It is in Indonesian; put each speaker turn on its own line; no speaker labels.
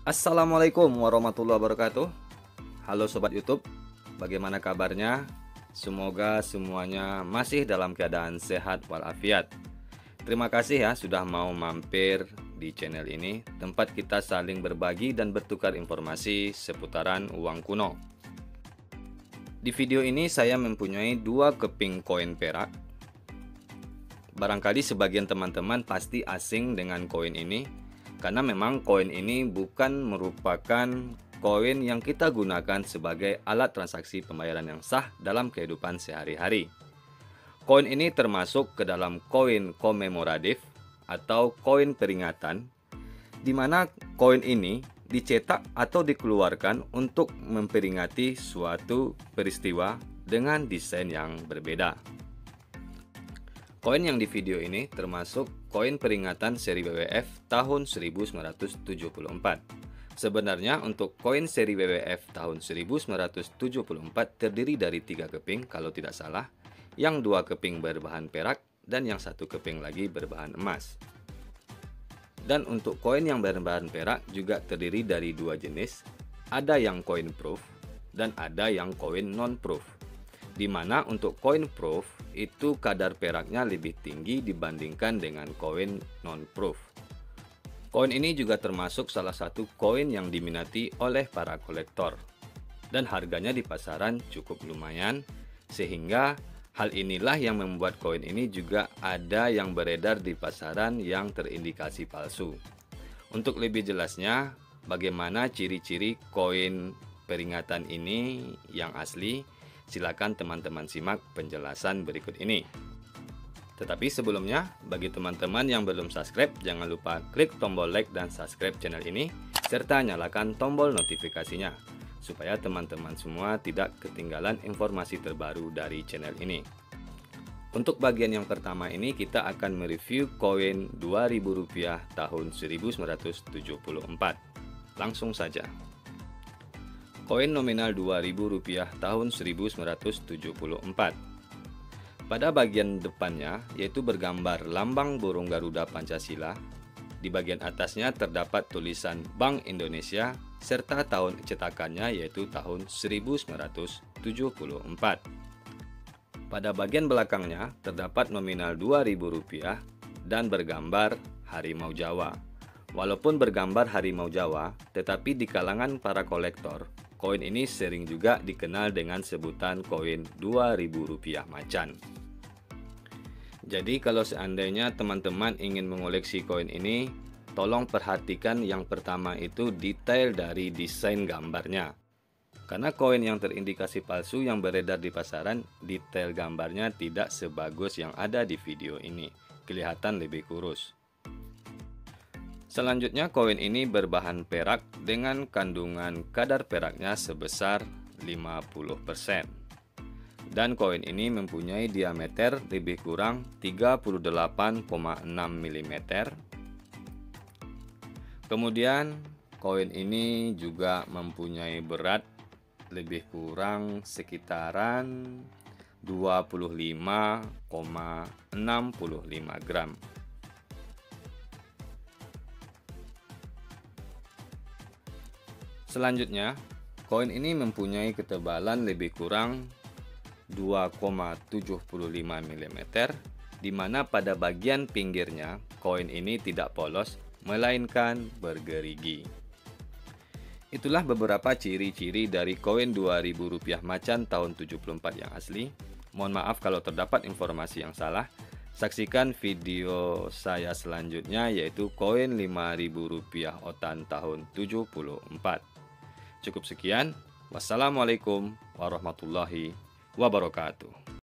Assalamualaikum warahmatullahi wabarakatuh. Halo Sobat YouTube, bagaimana kabarnya? Semoga semuanya masih dalam keadaan sehat walafiat. Terima kasih ya sudah mau mampir di channel ini, tempat kita saling berbagi dan bertukar informasi seputaran uang kuno. Di video ini saya mempunyai dua keping koin perak. Barangkali sebagian teman-teman pasti asing dengan koin ini, karena memang koin ini bukan merupakan koin yang kita gunakan sebagai alat transaksi pembayaran yang sah dalam kehidupan sehari-hari. Koin ini termasuk ke dalam koin komemoratif atau koin peringatan, di mana koin ini dicetak atau dikeluarkan untuk memperingati suatu peristiwa dengan desain yang berbeda. Koin yang di video ini termasuk koin peringatan seri WWF tahun 1974. Sebenarnya untuk koin seri WWF tahun 1974 terdiri dari 3 keping kalau tidak salah, yang 2 keping berbahan perak dan yang 1 keping lagi berbahan emas. Dan untuk koin yang berbahan perak juga terdiri dari 2 jenis, ada yang koin proof dan ada yang koin non-proof. Di mana untuk koin proof itu kadar peraknya lebih tinggi dibandingkan dengan koin non-proof. Koin ini juga termasuk salah satu koin yang diminati oleh para kolektor dan harganya di pasaran cukup lumayan, sehingga hal inilah yang membuat koin ini juga ada yang beredar di pasaran yang terindikasi palsu. Untuk lebih jelasnya, bagaimana ciri-ciri koin peringatan ini yang asli, silakan teman-teman simak penjelasan berikut ini. Tetapi sebelumnya, bagi teman-teman yang belum subscribe, jangan lupa klik tombol like dan subscribe channel ini, serta nyalakan tombol notifikasinya, supaya teman-teman semua tidak ketinggalan informasi terbaru dari channel ini. Untuk bagian yang pertama ini, kita akan mereview koin Rp2.000 tahun 1974. Langsung saja. Koin nominal Rp2.000 tahun 1974. Pada bagian depannya yaitu bergambar lambang burung Garuda Pancasila. Di bagian atasnya terdapat tulisan Bank Indonesia serta tahun cetakannya yaitu tahun 1974. Pada bagian belakangnya terdapat nominal Rp2.000 dan bergambar harimau Jawa. Walaupun bergambar harimau Jawa, tetapi di kalangan para kolektor, koin ini sering juga dikenal dengan sebutan koin Rp2.000 macan. Jadi kalau seandainya teman-teman ingin mengoleksi koin ini, tolong perhatikan yang pertama itu detail dari desain gambarnya. Karena koin yang terindikasi palsu yang beredar di pasaran, detail gambarnya tidak sebagus yang ada di video ini. Kelihatan lebih kurus. Selanjutnya koin ini berbahan perak dengan kandungan kadar peraknya sebesar 50%. Dan koin ini mempunyai diameter lebih kurang 38,6 mm. Kemudian koin ini juga mempunyai berat lebih kurang sekitaran 25,65 gram. Selanjutnya, koin ini mempunyai ketebalan lebih kurang 2,75 mm, di mana pada bagian pinggirnya koin ini tidak polos melainkan bergerigi. Itulah beberapa ciri-ciri dari koin Rp2.000 macan tahun 74 yang asli. Mohon maaf kalau terdapat informasi yang salah. Saksikan video saya selanjutnya yaitu koin Rp5.000 otan tahun 74. Cukup sekian. Wassalamualaikum warahmatullahi wabarakatuh.